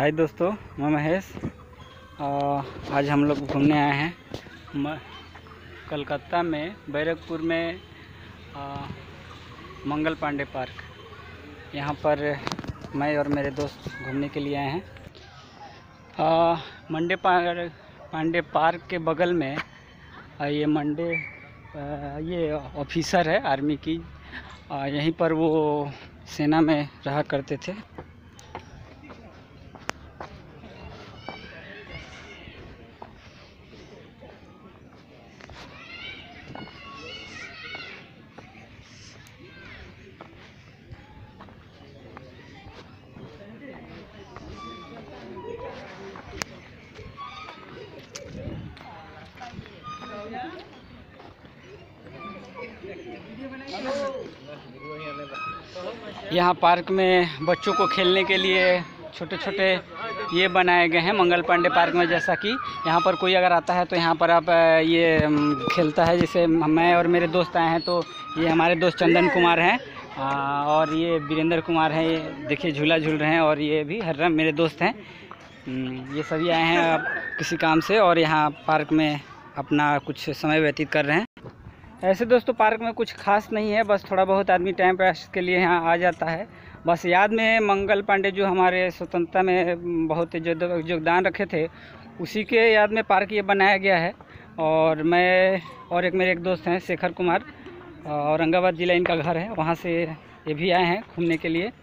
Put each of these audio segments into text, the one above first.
हाय दोस्तों, मैं महेश। आज हम लोग घूमने आए हैं कलकत्ता में बैरकपुर में मंगल पांडे पार्क। यहाँ पर मैं और मेरे दोस्त घूमने के लिए आए हैं। पांडे पार्क के बगल में ये ऑफिसर है आर्मी की। यहीं पर वो सेना में रहा करते थे। यहाँ पार्क में बच्चों को खेलने के लिए छोटे छोटे ये बनाए गए हैं मंगल पांडे पार्क में। जैसा कि यहाँ पर कोई अगर आता है तो यहाँ पर आप ये खेलता है। जैसे मैं और मेरे दोस्त आए हैं, तो ये हमारे दोस्त चंदन कुमार हैं और ये वीरेंद्र कुमार हैं। ये देखिए झूला झूल रहे हैं। और ये भी हर्रम मेरे दोस्त हैं। ये सभी आए हैं किसी काम से और यहाँ पार्क में अपना कुछ समय व्यतीत कर रहे हैं। ऐसे दोस्तों पार्क में कुछ खास नहीं है, बस थोड़ा बहुत आदमी टाइम पास के लिए यहाँ आ जाता है। बस याद में मंगल पांडे जो हमारे स्वतंत्रता में बहुत योगदान रखे थे, उसी के याद में पार्क ये बनाया गया है। और मैं और मेरे एक दोस्त हैं शेखर कुमार, औरंगाबाद ज़िला इनका घर है, वहाँ से ये भी आए हैं घूमने के लिए।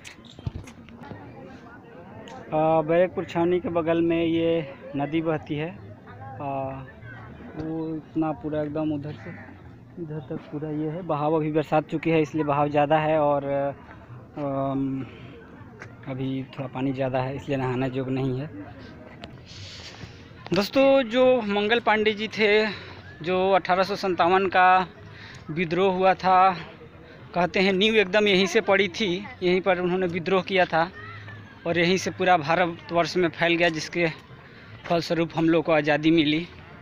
बैरकपुर छावनी के बगल में ये नदी बहती है। वो इतना पूरा एकदम उधर से इधर तक पूरा ये है। बहाव अभी बरसात चुकी है, इसलिए बहाव ज़्यादा है और अभी थोड़ा पानी ज़्यादा है, इसलिए नहाना योग्य नहीं है। दोस्तों जो मंगल पांडे जी थे, जो 1857 का विद्रोह हुआ था, कहते हैं नींव एकदम यहीं से पड़ी थी। यहीं पर उन्होंने विद्रोह किया था और यहीं से पूरा भारतवर्ष में फैल गया, जिसके फलस्वरूप हम लोग को आज़ादी मिली।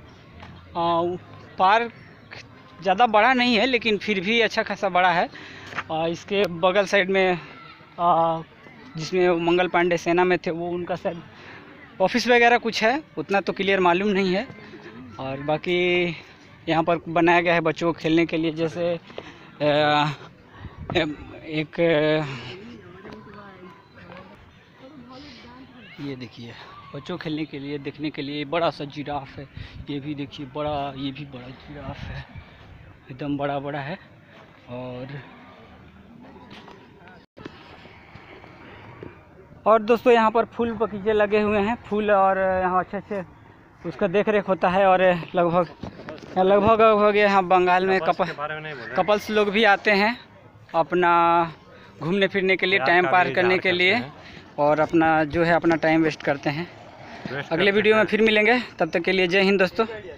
पार्क ज़्यादा बड़ा नहीं है, लेकिन फिर भी अच्छा खासा बड़ा है। इसके बगल साइड में जिसमें मंगल पांडे सेना में थे, वो उनका शायद ऑफिस वगैरह कुछ है, उतना तो क्लियर मालूम नहीं है। और बाकी यहाँ पर बनाया गया है बच्चों को खेलने के लिए। जैसे एक ये देखिए बच्चों खेलने के लिए, देखने के लिए बड़ा सा जिराफ है। ये भी देखिए बड़ा, ये भी बड़ा जिराफ है, एकदम बड़ा बड़ा है। और दोस्तों यहाँ पर फूल बगीचे लगे हुए हैं, फूल, और यहाँ अच्छे उसका देख रेख होता है। और लगभग यहाँ बंगाल में कपल्स लोग भी आते हैं अपना घूमने फिरने के लिए, टाइम पार करने के लिए, और अपना जो है अपना टाइम वेस्ट करते हैं। अगले वीडियो में फिर मिलेंगे, तब तक के लिए जय हिंद दोस्तों।